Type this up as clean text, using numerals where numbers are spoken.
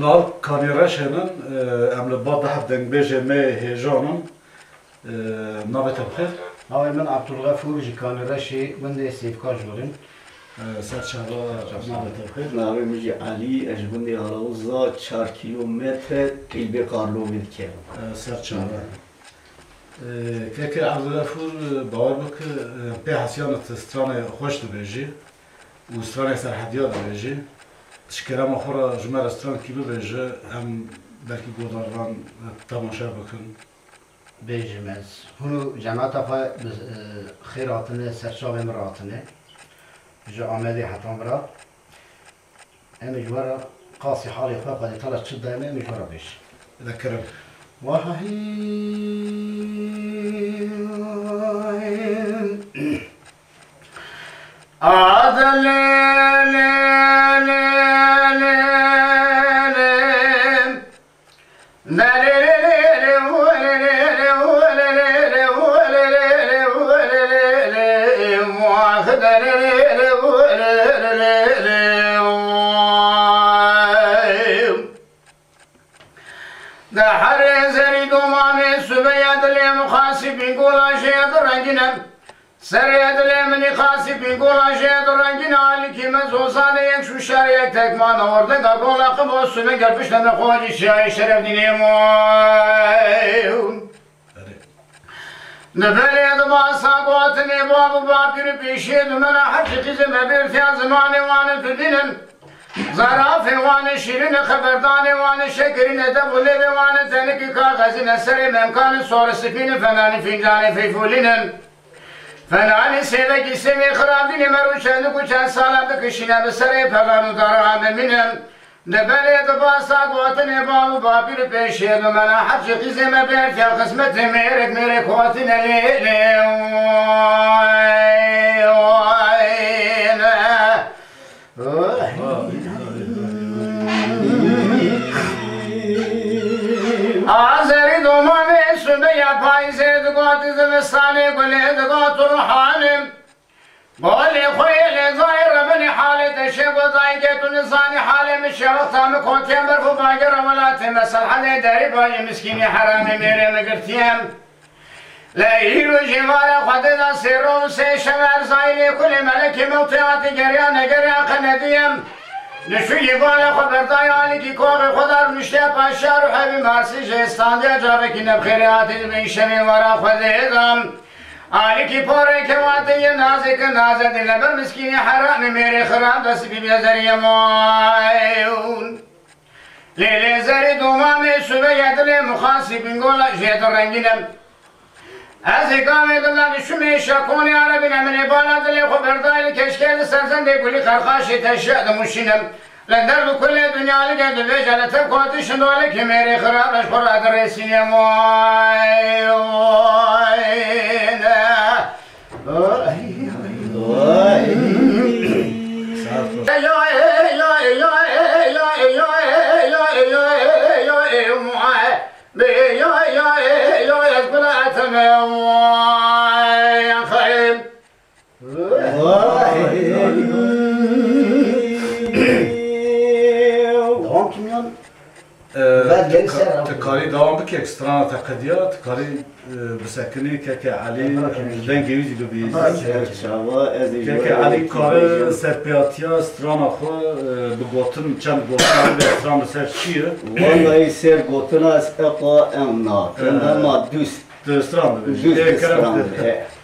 لال کانیرش هنن امل بعد ده دنگ بیجه می هیجانم نابت بخیر. هاي من عبد الغفور جي كانيرشي من دي سيفكاج بولن. سر شهلا نابت بخیر. نامي مجي علي اجبندي هلاوزا 4 كيلومتر قلبي قارلو ملكه. سر شهلا. که عبد الغفور باور بک به حسیانت استران خوش دبیجی و استران سرحدیات دبیجی. تشکرم آخر جمعه استران کی ببیجه هم بلکی گوداروان تماشا بکن. بيجمز هنو جماعة خيراتنا سرشاب مراتنا جا عملي حتى مرا امجورا قاسي حالي خواه قد طلعت شد دائما امجورا بيش ذكرم سريد اليمني خاسي بيقول أشياء درنجين عليك مزوصاني يكشو شاريك تكمان ورده قبول أقب والسمي قربش لما خواجي الشاي شرف دينيمون نبالي دبا ساقواتني بابو بابير بيشيد من حج قزم بيرتيا زماني وانا تدينن زرافي وانا شيرين خبرداني وانا شكرين دبولي وانا تنكي كاغزين سري ممكان صور سفين فناني فنجاني في فولينن فنانی سیدکی سمی خرابی مروشند کوچه سالم بکشینه به سری پگانو دارم منم نبله دباسا قوتن بابو بابیر پیشید و من حج قیزم بیرت یا قسمت میرک قوتن لیلی آزری دومانی سبه یا پایزه دقات زمستانی گلی دقات روحانم بولی خویل زایر من حالت شب و زایگت و نزانی حالم شوقتام کوتیم برفو باگر ولات مسل حلی داری بای مسکینی حرامی میره مگرتیم لایرو جوار خود دا سیرو سی شمر زایلی کل ملک موتیات گریان گریان قندیم نشوی بالا خبردای آلی کی کوغ خودار نشته پاشار و حبی مارسی جستانده جابه کی نبخیراتی بیشمی ورا خودیدم آلی کی پاره که واتی نازک نازه دلبر مسکینی حرام میری خراب دست بی بیزری مایون لیلی زری دومامی سوه یدلی مخاصی بینگولا جیت رنگینم از اقامه دلان شمی شکونی عربی نمینی بالا دلی خبردای کشکل سرزنده گلی خرخاشی تشید مشینم لندر دو کل دنیا لگه دو بیجالت قوتی شندولی که میری خرابش خوراد رسینی تکاری دوام بکی اکستران تقدیات تکاری بسکنی که علی دنگی ویزی دو بیزی که علی کار سرپیاتیا استران آخو بگوتن چند گوتن به استران بسر چیه؟ والله سر گوتن از اقا امنا اما دوست استران دوست استران